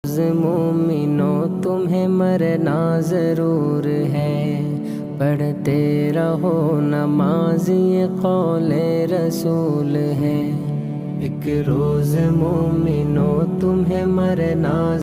मोमिनो तुम्हें मरना ज़रूर है, पढ़ते रहो नमाज़ ये कौले रसूल है। एक रोज़ मोमिनो तुम्हें मरना